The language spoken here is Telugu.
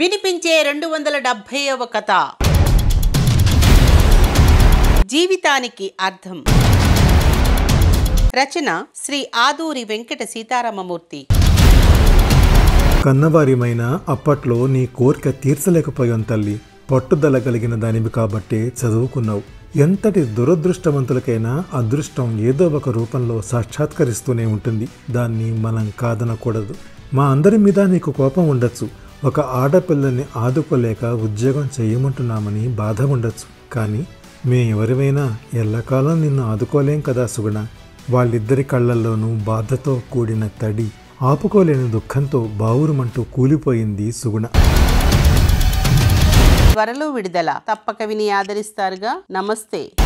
వినిపించే 270వ కథ జీవితానికి అర్థం. రచన శ్రీ ఆదూరి వెంకట సీతారామమూర్తి. కన్నవారిమైనా అప్పట్లో నీ కోరిక తీర్చలేకపోయాం తల్లి. పట్టుదల కలిగిన దానివి కాబట్టే చదువుకున్నావు. ఎంతటి దురదృష్టవంతులకైనా అదృష్టం ఏదో ఒక రూపంలో సాక్షాత్కరిస్తూనే ఉంటుంది. దాన్ని మనం కాదనకూడదు. మా అందరి మీద నీకు కోపం ఉండొచ్చు. ఒక ఆడపిల్లని ఆదుకోలేక ఉద్యోగం చేయమంటున్నామని బాధ ఉండొచ్చు. కానీ మేమెవరివైనా ఎల్లకాలం నిన్ను ఆదుకోలేం కదా సుగుణ. వాళ్ళిద్దరి కళ్ళల్లోనూ బాధతో కూడిన తడి, ఆపుకోలేని దుఃఖంతో బావురుమంటూ కూలిపోయింది సుగుణ. త్వరలో విడుదల. తప్పక విని ఆదరిస్తారుగా. నమస్తే.